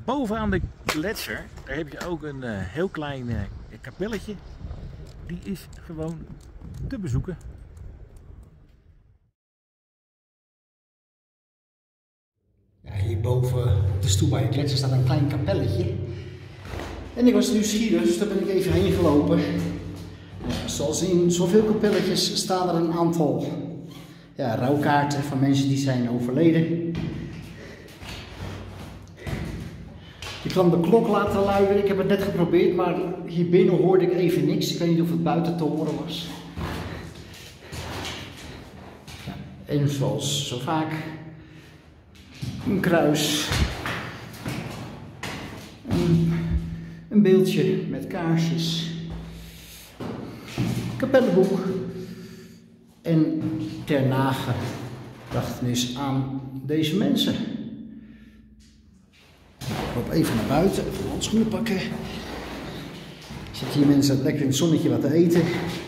Bovenaan de gletsjer, daar heb je ook een heel klein kapelletje. Die is gewoon te bezoeken. Ja, hierboven op de stoep bij de gletsjer staat een klein kapelletje. En ik was nieuwsgierig, dus daar ben ik even heen gelopen. Ja, zoals in zoveel kapelletjes staan er een aantal rouwkaarten van mensen die zijn overleden. Je kan de klok laten luiden, ik heb het net geprobeerd, maar hier binnen hoorde ik even niks. Ik weet niet of het buiten te horen was. Ja, en zoals zo vaak, een kruis, een beeldje met kaarsjes, kapellenboek en ter nagedachtenis aan deze mensen. Ik loop even naar buiten, even mijn handschoenen pakken. Zitten hier mensen lekker in het zonnetje wat te eten.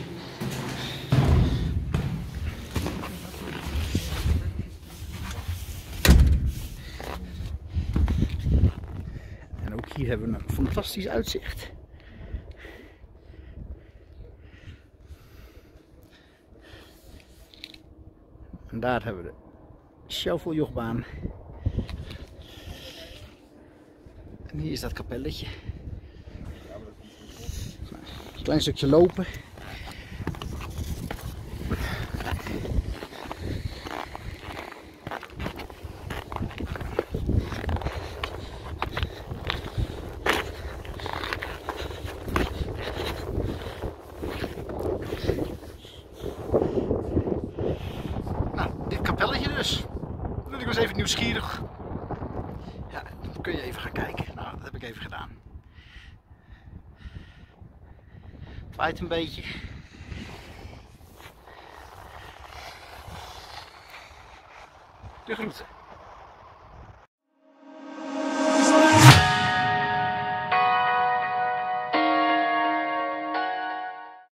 En ook hier hebben we een fantastisch uitzicht. En daar hebben we de Shoveljogbaan. En hier is dat kapelletje. Nou, een klein stukje lopen. Nou, dit kapelletje dus. Ik was even nieuwsgierig. Ja, dan kun je even gaan kijken. Nou, dat heb ik even gedaan. Het waait een beetje. De groeten.